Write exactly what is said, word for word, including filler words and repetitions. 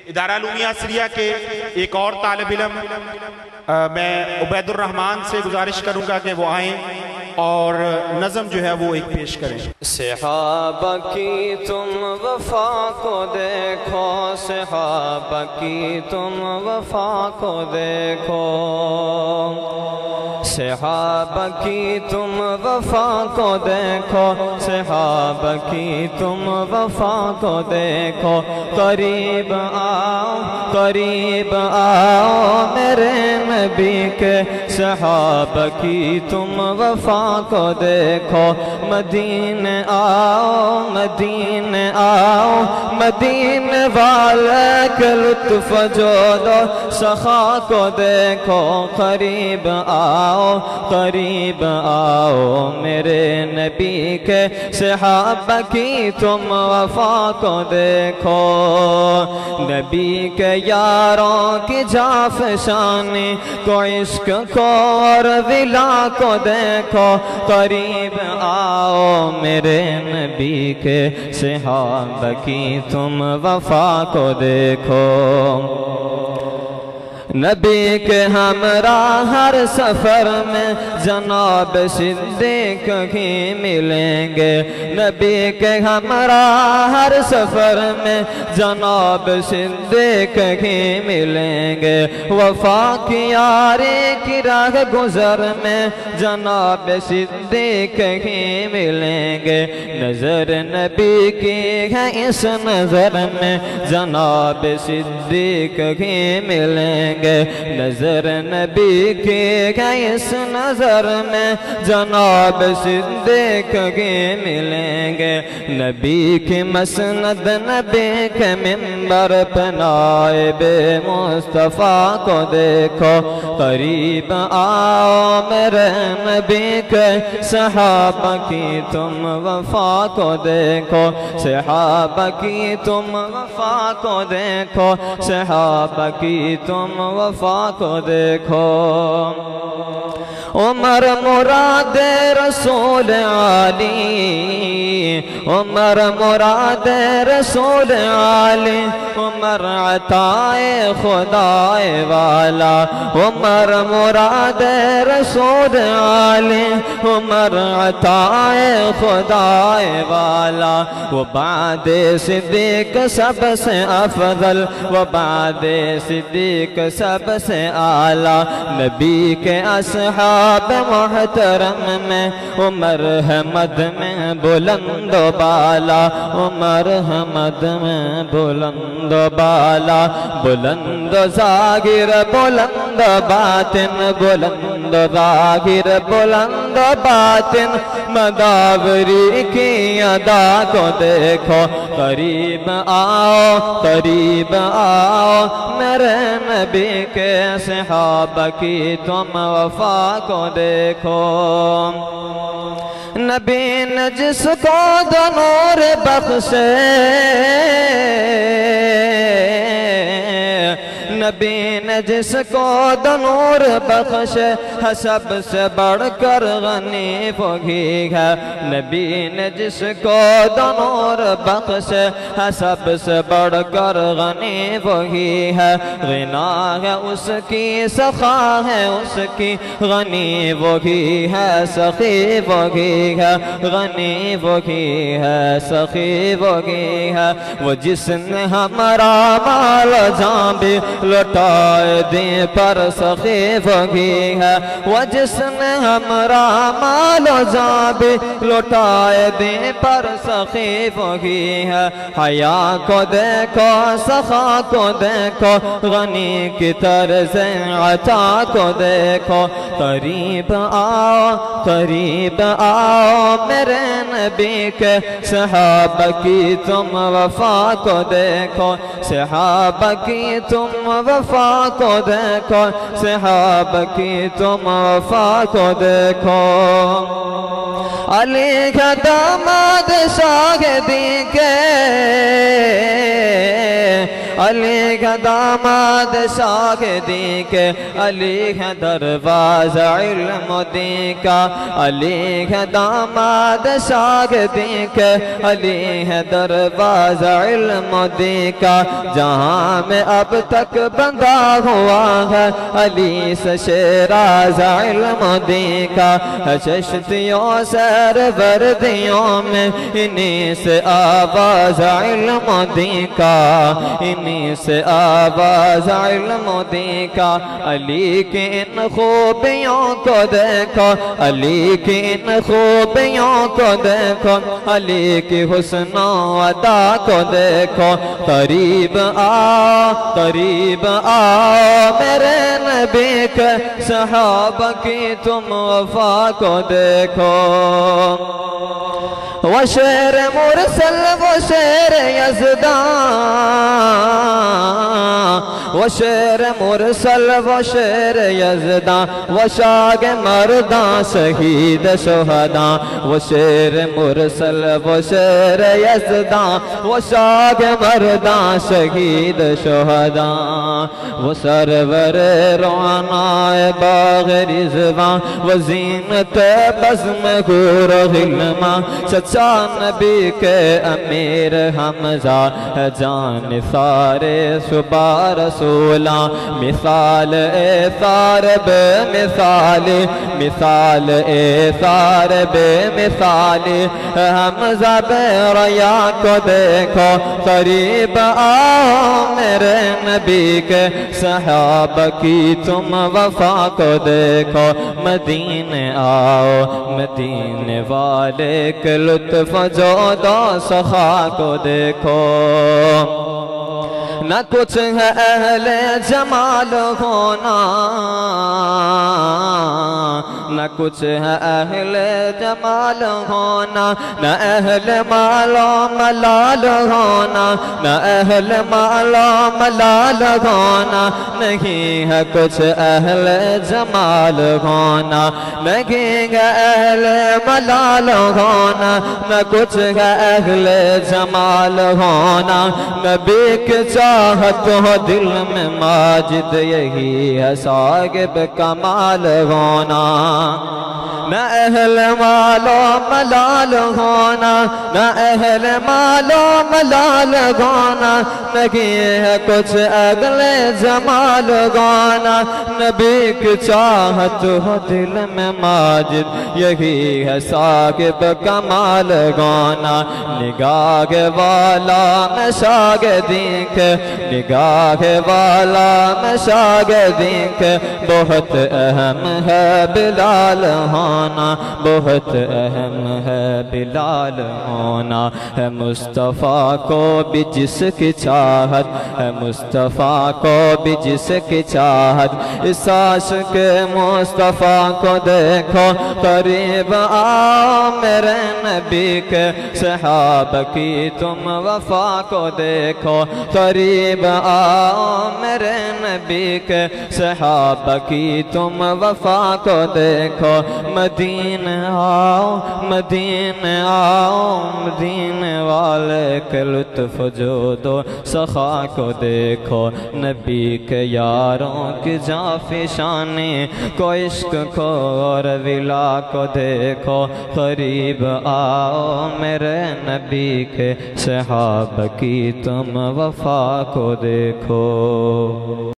ادارہ علومیہ عصریہ کے ایک اور طالب علم میں عبید الرحمن سے گزارش کروں گا کہ وہ آئیں اور نظم جو ہے وہ ایک پیش کریں۔ صحابہ کی تم وفا کو دیکھو، صحابہ کی تم وفا کو دیکھو، صحابہ کی تم وفا کو دیکھو، صحابہ کی تم وفا کو دیکھو، قریب آؤ قریب آؤ میرے نبی کے، صحابہ کی تم وفا کو دیکھو، مدینے آؤ مدینے آؤ مدینے والے کے لطف جود و سخا کو دیکھو، قریب آؤ قریب آؤ میرے نبی کے، صحابہ کی تم وفا کو دیکھو، نبی کے یاروں کی جافشانی کو، عشق کو اور ولا کو دیکھو، قریب آؤ میرے نبی کے، صحابہ کی تم وفا کو دیکھو، نبی کے ہمراہ ہر سفر میں جناب صدیق ہی ملیں گے، نبی کے ہمراہ ہر سفر میں جناب صدیق ہی ملیں گے، وفا کی یاری کی راہ گزر میں جناب صدیق ہی ملیں گے، نظر نبی کی ہے اس نظر میں جناب صدیق ہی ملیں گے، نظر نبی کی ہے اس نظر میں جناب صدیق کی ملیں گے، نبی کی مسند نبی کے منبر پہ نائب مصطفیٰ کو دیکھو، قریب آؤ میرے نبی کے، صحابہ کی تم وفا کو دیکھو، صحابہ کی تم وفا کو دیکھو، صحابہ کی تم وفا کو دیکھو، عمر مراد رسول علی، عمر مراد رسول علی، عمر عطائے خدائے والا، عمر مراد رسول علی، عمر عطائے خدائے والا، وہ بعد صدیق سب سے افضل، وہ بعد صدیق سب سے اعلیٰ، نبی کے اصحاب محترم میں عمر حمد میں بلند و بالا، عمر حمد میں بلند و بالا، بلند و ظاہر بلند و باطن، بلند و ظاہر بلند و باطن، مداوری کی ادا کو دیکھو، قریب آؤ قریب آؤ میرے نبی کے، صحابہ کی تم وفا کو دیکھو، نبی نے جس کو دو نور بخشے، نبی نے جس کو دو نور بخشے، سب سے بڑھ کر غنی وہی ہے، نبی نے جس کو دو نور بخشے، سب سے بڑھ کر غنی وہی ہے، غنا ہے اس کی سخا ہے اس کی، غنی وہی ہے سخی وہی ہے، غنی وہی ہے سخی وہی ہے، وہ جس نے ہمارا مال جان بھی لٹائے دیں پر سخی وہی ہے، وہ جس نے ہمارا مال و جان بھی لٹائے دیں پر سخی وہی ہے، حیا کو دیکھو سخا کو دیکھو، غنی کی طرز عطا کو دیکھو، قریب آؤ قریب آؤ میرے نبی کے، صحابہ کی تم وفا کو دیکھو، صحابہ کی تم وفا کو دیکھو، صحابہ کی تم وفا کو دیکھو، علی کا داماد شاہدی کے، علی کا داماد شاگردی کے، علی ہے دروازہ علم و دین کا، علی ہے داماد شاگردی کے، علی ہے دروازہ علم و دین کا، جہاں میں اب تک بندہ ہوا ہے علی سے شیراز علم و دین کا، چشتیوں سیر وردیوں میں انہی سے آواز علم و دین کا، انہی سے آواز علم و دین کا، علی کی ان خوبیوں کو دیکھو، علی کی ان خوبیوں کو دیکھو، علی کی حسن و ادا کو دیکھو، قریب آ قریب آ میرے نبی کے صحابہ کی تم وفا کو دیکھو، وہ شیر مرسل وہ شیر یزدان، وہ شیر مرسل وہ شیر یزدان، وہ شاگ مردان شہید شہداں، وہ شیر مرسل وہ شیر یزدان، وہ شاگ مردان شہید شہداں، وہ سرور روانائے باغ رضوان، وہ زینت بزم گور غلمان، سچا نبی کے امیر حمزہ ہے جان سارے صبح رسولاں، مثال ایثار بے مثال، مثال ایثار بے مثال، حمزہ بے ریا کو دیکھو، قریب آؤ میرے نبی کے صحابہ کی تم وفا کو دیکھو، مدینے آؤ مدینے والے کے لطف جود و سخا کو دیکھو، نہ کچھ ہے اہل جمال ہونا، نہ کچھ ہے اہل جمال ہونا، نہ اہل مال و ملال ہونا، نہ اہل مال و ملال ہونا، نہیں ہے کچھ اہل جمال ہونا، نہیں ہے اہل ملال ہونا، نہ کچھ ہے اہل جمال ہونا، نبی کے چاہت ہو دل میں ماجد یہی ہے صاحب کمال ہونا، نہ اہل مال و ملال ہونا، نہ اہل مال و ملال ہونا، نہیں ہے کچھ اہل جمال ہونا، نبی کی چاہت ہو دل میں ماجد یہی ہے صاحب کمال ہونا، نگاہ والا میں شاگردی کے، نگاہ والا میں شاگردی کے، بہت اہم ہے بلال ہونا، بہت اہم ہے بلال ہونا، ہے مصطفیٰ کو بھی جس کی چاہت، ہے مصطفیٰ کو بھی جس کی چاہت، اس عاشق مصطفیٰ کو دیکھو، قریب آؤ میرے نبی کے صحابہ کی تم وفا کو دیکھو، قریب آؤ میرے نبی کے صحابہ کی تم وفا کو دیکھو، مدینے آؤ مدینے آؤ مدینے والے کے لطف جود و سخا کو دیکھو، نبی کے یاروں کی جافشانی کو، عشق کو اور ولا کو دیکھو، قریب آؤ میرے نبی کے صحابہ کی تم وفا کو دیکھو۔